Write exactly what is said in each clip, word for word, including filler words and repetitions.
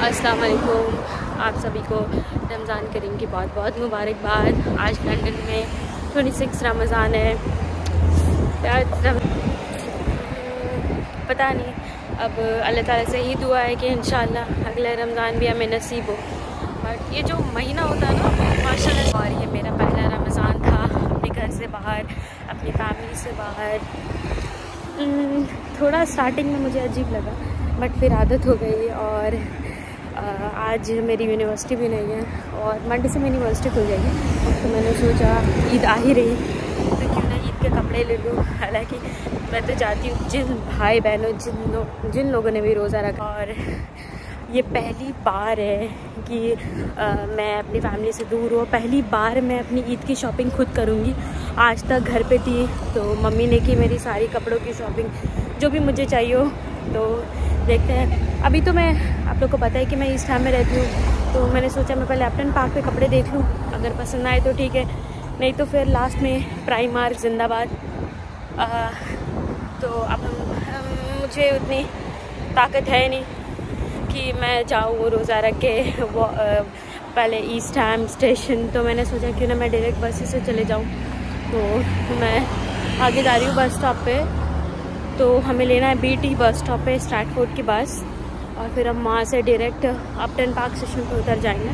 अस्सलाम वालेकुम। आप सभी को रमज़ान करीम की बहुत बहुत मुबारकबाद। आज लंदन में छब्बीस रमज़ान है। पता नहीं, अब अल्लाह ताला से ही दुआ है कि इंशाल्लाह अगला रमज़ान भी हमें नसीब हो। बट ये जो महीना होता है ना माशाल्लाह, और ये मेरा पहला रमज़ान था अपने घर से बाहर, अपनी फैमिली से बाहर। थोड़ा स्टार्टिंग में मुझे अजीब लगा बट फिर आदत हो गई। और आज मेरी यूनिवर्सिटी भी नहीं है और मंडे से मेरी यूनिवर्सिटी खुल जाएगी, तो मैंने सोचा ईद आ ही रही तो क्यों ना ईद के कपड़े ले लूँ। हालांकि मैं तो चाहती हूँ जिन भाई बहनों जिन लो, जिन लोगों ने भी रोज़ा रखा, और ये पहली बार है कि आ, मैं अपनी फैमिली से दूर हूँ। पहली बार मैं अपनी ईद की शॉपिंग खुद करूँगी। आज तक घर पे थी तो मम्मी ने की मेरी सारी कपड़ों की शॉपिंग, जो भी मुझे चाहिए हो। तो देखते हैं। अभी तो मैं, आप लोग को पता है कि मैं ईस्ट हैम में रहती हूँ, तो मैंने सोचा मैं पहले अपटन पार्क पे कपड़े देख लूँ, अगर पसंद आए तो ठीक है, नहीं तो फिर लास्ट में प्राइमार्क जिंदाबाद। आ, तो अब हम, मुझे उतनी ताकत है नहीं कि मैं जाऊँ रोज़ा रख के वो आ, पहले ईस्ट हैम स्टेशन। तो मैंने सोचा क्यों ना मैं डायरेक्ट बस से चले जाऊँ। तो मैं आगे जा रही हूँ बस स्टॉप पे। तो हमें लेना है बीटी बस स्टॉप पे स्ट्रैटफोर्ड की बस, और फिर हम वहाँ से डायरेक्ट अपटन पार्क स्टेशन पर उतर जाएंगे।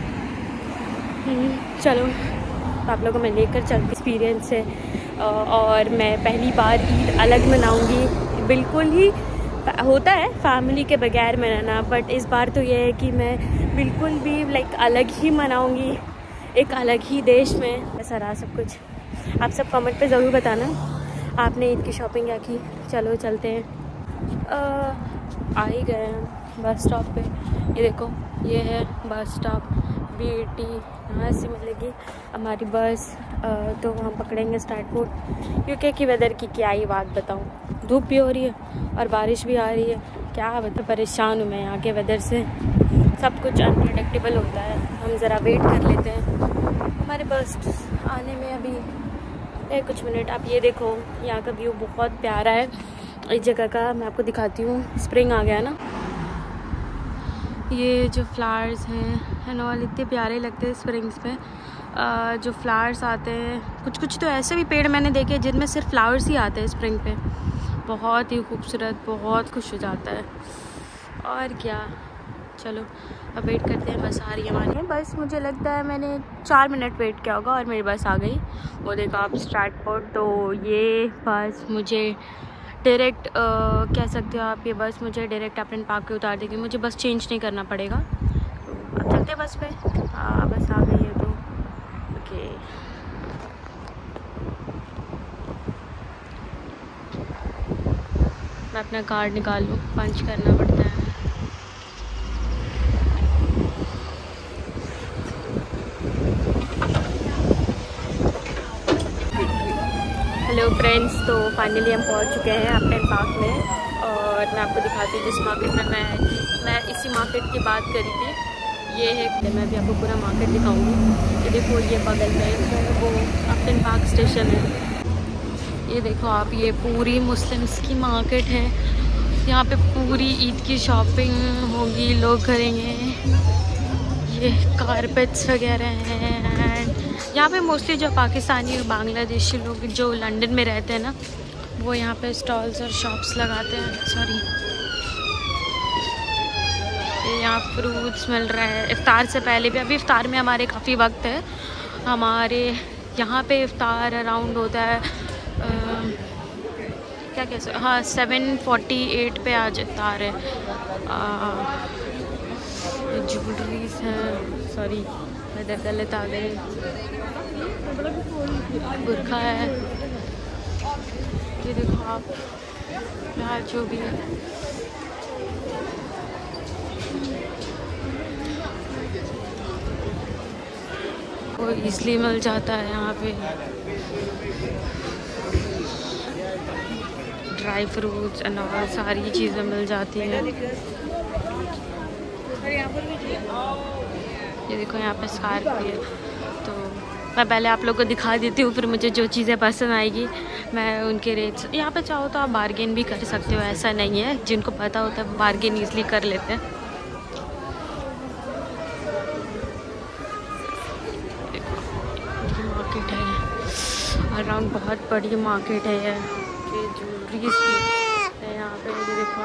चलो, तो आप लोगों को मैं लेकर चल एक्सपीरियंस है। और मैं पहली बार ईद अलग मनाऊंगी। बिल्कुल ही होता है फैमिली के बगैर मनाना, बट इस बार तो ये है कि मैं बिल्कुल भी लाइक अलग ही मनाऊंगी, एक अलग ही देश में। ऐसा रहा सब कुछ। आप सब कमेंट पे ज़रूर बताना आपने ईद की शॉपिंग क्या की। चलो चलते हैं। आ, आ ही गए हैं बस स्टॉप पे। ये देखो, ये है बस स्टॉप बीटी। यहाँ से मिलेगी हमारी बस। आ, तो हम पकड़ेंगे स्ट्रैटफोर्ड। यूके की वेदर की क्या ही बात बताऊँ, धूप भी हो रही है और बारिश भी आ रही है। क्या मतलब परेशान हूँ मैं यहाँ के वेदर से। सब कुछ अनप्रेडिक्टेबल होता है। हम ज़रा वेट कर लेते हैं हमारे बस आने में अभी है कुछ मिनट। आप ये देखो, यहाँ का व्यू बहुत प्यारा है इस जगह का। मैं आपको दिखाती हूँ। स्प्रिंग आ गया ना, ये जो फ्लावर्स हैं एंड ऑल इतने प्यारे लगते हैं स्प्रिंग्स पे। आ, जो फ्लावर्स आते हैं, कुछ कुछ तो ऐसे भी पेड़ मैंने देखे जिनमें सिर्फ फ्लावर्स ही आते हैं स्प्रिंग पे। बहुत ही खूबसूरत, बहुत खुश हो जाता है। और क्या, चलो अब वेट करते हैं। बस आ रही है हमारी बस। मुझे लगता है मैंने चार मिनट वेट किया होगा और मेरी बस आ गई। वो देखो आप स्ट्रैटफोर्ड। तो ये बस मुझे डायरेक्ट कह सकते हो आप, ये बस मुझे डायरेक्ट अपटन पार्क पे उतार देगी। मुझे बस चेंज नहीं करना पड़ेगा। तो अब चलते हैं बस पे। हाँ बस आ गई है तो ओके। मैं अपना कार्ड निकाल लूँ, पंच करना पड़ता है। हेलो फ्रेंड्स, तो फाइनली हम पहुंच चुके हैं अपटन पार्क में। और मैं आपको दिखाती हूँ जिस मार्केट में मैं मैं इसी मार्केट की बात करी थी। ये है, मैं भी आपको पूरा मार्केट दिखाऊंगी। ये देखो, ये बगल में वो अपटन पार्क स्टेशन है। ये देखो आप, ये पूरी मुस्लिम्स की मार्केट है। यहाँ पे पूरी ईद की शॉपिंग होगी, लोग करेंगे। ये कारपेट्स वगैरह हैं। यहाँ पे मोस्टली जो पाकिस्तानी और बांग्लादेशी लोग जो लंदन में रहते हैं ना, वो यहाँ पे स्टॉल्स और शॉप्स लगाते हैं। सॉरी, ये यहाँ फ्रूट्स मिल रहा है इफ्तार से पहले भी। अभी इफ्तार में हमारे काफ़ी वक्त है। हमारे यहाँ पे इफ्तार अराउंड होता है आ, क्या कह सकते, हाँ सेवन फोर्टी एट पे आज इफ्तार है। ज्वेलरीज हैं, सॉरी इधर गलत आ गए। बुरखा है, ये देखो आप, यार जो भी है। वो इजली मिल जाता है यहाँ पे। ड्राई फ्रूट्स एंड और सारी चीज़ें मिल जाती हैं। ये देखो यहाँ पे स्कार्फ भी है। तो मैं पहले आप लोग को दिखा देती हूँ, फिर मुझे जो चीज़ें पसंद आएगी मैं उनके रेट्स। यहाँ पे चाहो तो आप बार्गेन भी कर सकते हो, ऐसा नहीं है। जिनको पता होता है बार्गेन ईज़िली कर लेते हैं। ऑल राउंड बहुत बड़ी मार्केट है ये, ये ज्वेलरीज की है यहाँ पे। ये देखो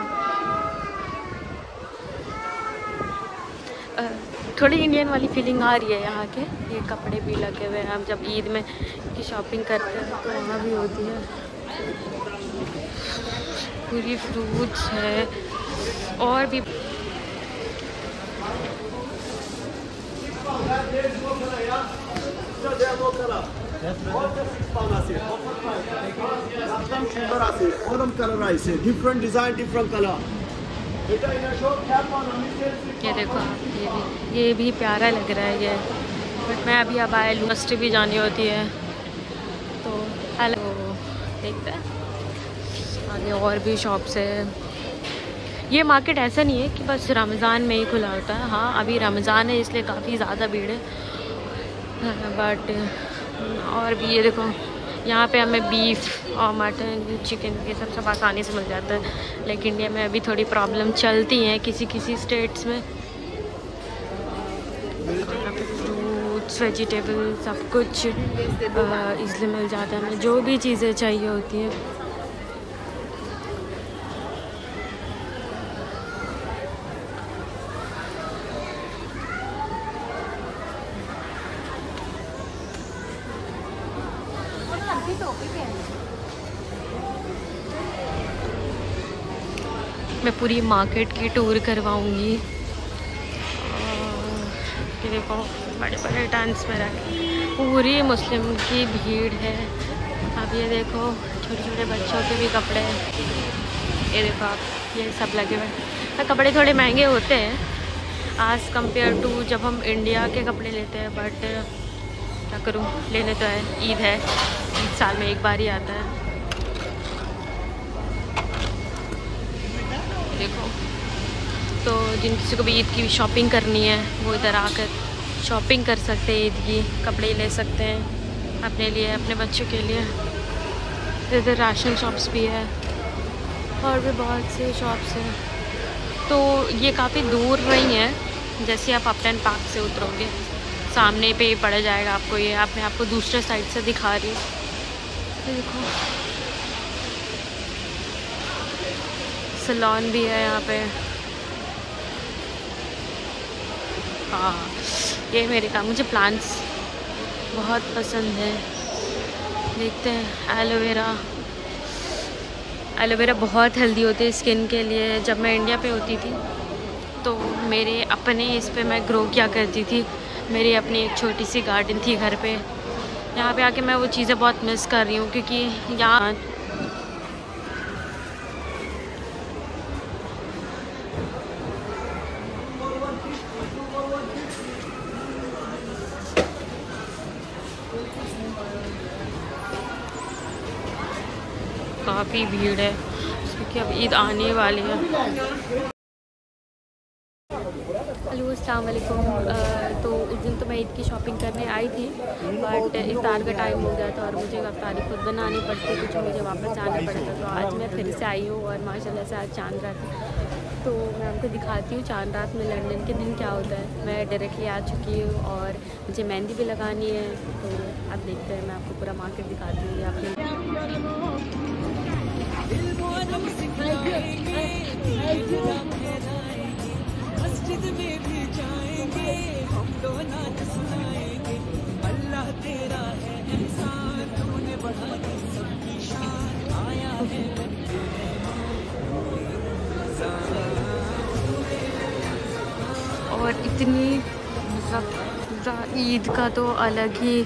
थोड़ी इंडियन वाली फीलिंग आ रही है यहाँ के। ये कपड़े भी लगे हुए हैं, हम जब ईद में की शॉपिंग करते हैं तो वहाँ भी होती है। पूरी फ्रूट्स है और भी डिफरेंट डिजाइन डिफरेंट कलर। ये देखो आप, ये भी ये भी प्यारा लग रहा है ये, बट मैं अभी अब आया यूनिवर्सिटी भी जानी होती है तो हेलो देखते हैं आगे और भी शॉप्स है। ये मार्केट ऐसा नहीं है कि बस रमज़ान में ही खुला होता है। हाँ अभी रमज़ान है इसलिए काफ़ी ज़्यादा भीड़ है, बट और भी ये देखो यहाँ पे हमें बीफ और मटन चिकन ये सब सब आसानी से मिल जाता है। लेकिन इंडिया में अभी थोड़ी प्रॉब्लम चलती हैं किसी किसी स्टेट्स में। फ्रूट्स वेजिटेबल सब कुछ इसलिए मिल जाता है, हमें जो भी चीज़ें चाहिए होती हैं। मैं पूरी मार्केट की टूर करवाऊंगी। ये देखो बड़े बड़े डांस में रखे, पूरी मुस्लिम की भीड़ है। अब ये देखो छोटे छोटे बच्चों के भी कपड़े हैं। ये देखो आप ये सब लगे हुए। कपड़े थोड़े महंगे होते हैं आज कंपेयर टू जब हम इंडिया के कपड़े लेते हैं, बट क्या करूँ लेने तो है, ईद है, ईद साल में एक बार ही आता है। देखो तो जिन किसी को भी ईद की शॉपिंग करनी है वो इधर आकर शॉपिंग कर सकते हैं, ईद की कपड़े ले सकते हैं अपने लिए अपने बच्चों के लिए। इधर राशन शॉप्स भी है और भी बहुत से शॉप्स हैं। तो ये काफ़ी दूर नहीं है, जैसे आप अपटन पार्क से उतरोगे सामने पे ही पड़ जाएगा आपको। ये आप मैं आपको दूसरे साइड से दिखा रही हूँ। देखो सैलून भी है यहाँ पे। हाँ ये मेरे का मुझे प्लांट्स बहुत पसंद है। देखते हैं एलोवेरा, एलोवेरा बहुत हेल्दी होती है स्किन के लिए। जब मैं इंडिया पे होती थी तो मेरे अपने इस पे मैं ग्रो किया करती थी, मेरी अपनी एक छोटी सी गार्डन थी घर पे। यहाँ पे आके मैं वो चीज़ें बहुत मिस कर रही हूँ क्योंकि यहाँ काफ़ी भीड़ है क्योंकि अब ईद आने वाली है। हेलो अस्सलाम वालेकुम। तो उस दिन तो मैं ईद की शॉपिंग करने आई थी, बट इफ्तार का टाइम हो गया था और मुझे इफ्तारी खुद बनानी पड़ती थी, कुछ मुझे वापस जाना पड़ता। तो आज मैं फिर से आई हूँ और माशाल्लाह से आज चांद रात है। तो मैं आपको दिखाती हूँ चांद रात में लंदन के दिन क्या होता है। मैं डायरेक्टली आ चुकी हूँ और मुझे मेहंदी भी लगानी है। तो आप देखते हैं, मैं आपको पूरा मार्केट दिखाती हूँ। आपके मस्जिद में भी जाएंगे हम तो नाच सुनाएंगे। अल्लाह तेरा है इंसान, तूने बढ़ा दी सबकी शान। आया है और इतनी मतलब ईद का तो अलग ही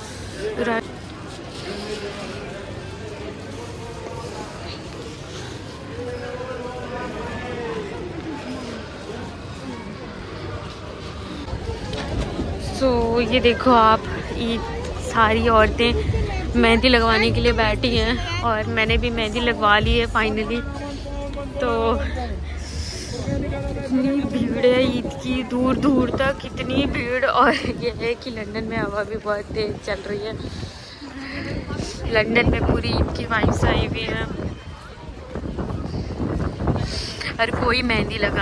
सो so, ये देखो आप ईद सारी औरतें मेहंदी लगवाने के लिए बैठी हैं और मैंने भी मेहंदी लगवा ली है फाइनली। तो इतनी भीड़ है ईद की, दूर दूर तक इतनी भीड़। और ये है कि लंदन में हवा भी बहुत तेज चल रही है। लंदन में पूरी ईद की वाइब्स आई हुई है, हर कोई मेहंदी लगा।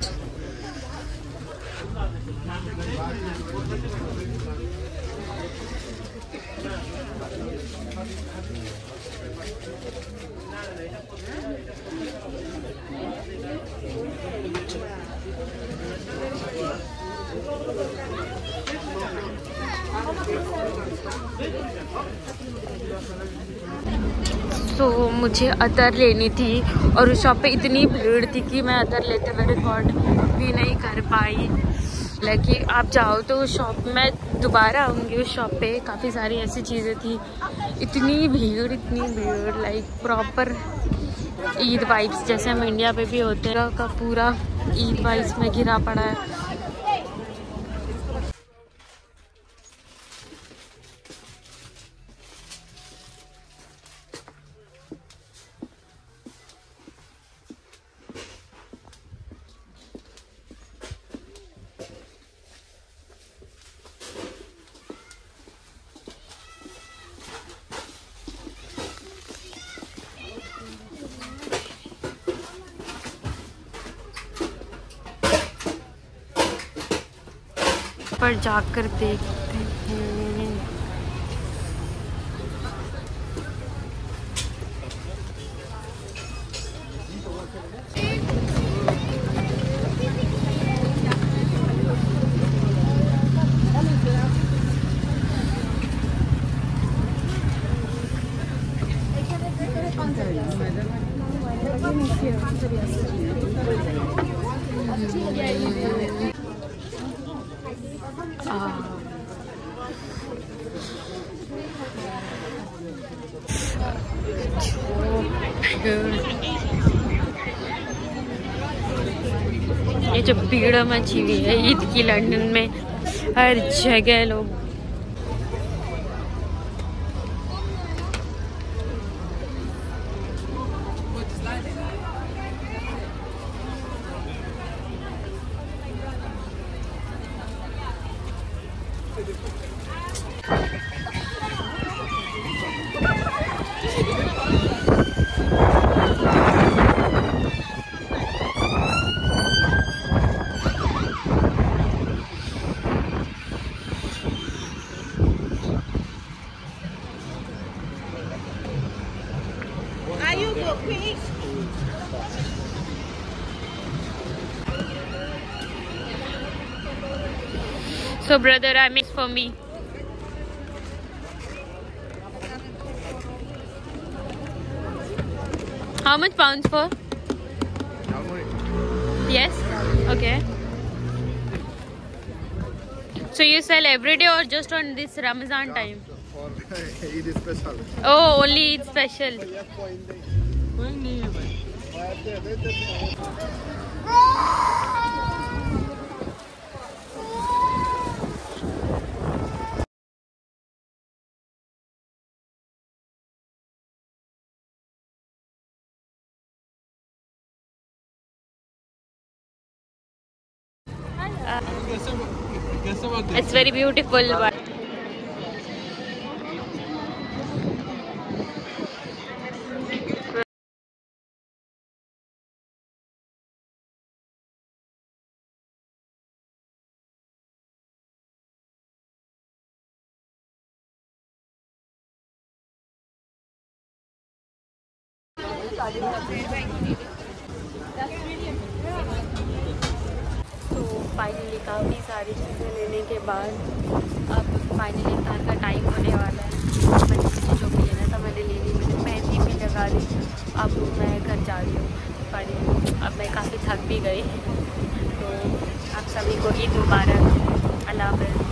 तो मुझे अतर लेनी थी और उस शॉप पे इतनी भीड़ थी कि मैं अतर लेते हुए रिकॉर्ड भी नहीं कर पाई। लेकिन आप जाओ तो उस शॉप में दोबारा आऊँगी। उस शॉप पे काफ़ी सारी ऐसी चीज़ें थी, इतनी भीड़ इतनी भीड़ लाइक प्रॉपर ईद वाइब्स जैसे हम इंडिया पे भी होते हैं का पूरा ईद वाइब्स में घिरा पड़ा है। पर जाकर देखते हैं। ये जो भीड़ मची हुई है ईद की लंदन में, हर जगह लोग So brother, I mix for me. How much pounds for? Yes. Okay. So you sell every day or just on this Ramazan time? For Eid special. Oh, only Eid special. Uh, it's very beautiful. But तो finally काफ़ी सारी चीज़ें लेने के बाद अब finally इफ्तार का time होने वाला है। मैंने मुझे जो भी लेना था मैंने ले ली, मैंने मेहंदी भी लगा ली। अब मैं घर जा रही हूँ फाइनली। अब मैं काफ़ी थक भी गई। तो आप सभी को ईद मुबारक। अल्लाह हाफ़िज़।